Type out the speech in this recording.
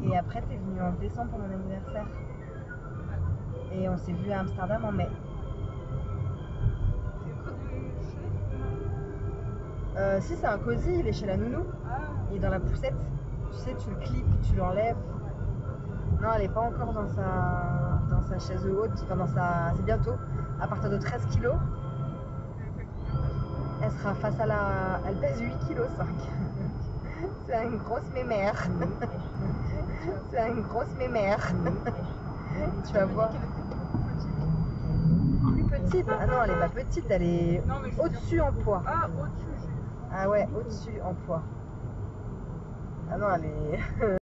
Et après, t'es venu en décembre pour mon anniversaire. Et on s'est vu à Amsterdam en mai. Si, c'est un cosy, il est chez la nounou. Il est dans la poussette. Tu sais, tu le clips, tu l'enlèves. Non, elle est pas encore dans sa chaise haute. Enfin, c'est bientôt. À partir de 13 kilos. Elle sera face à la... Elle pèse 8,5 kg. C'est une grosse mémère. C'est une grosse mémère. Tu vas voir. Plus petite? Ah non, elle est pas petite, elle est au-dessus en poids. Ah, au-dessus. Ah ouais, au-dessus en poids. Ah non, elle est...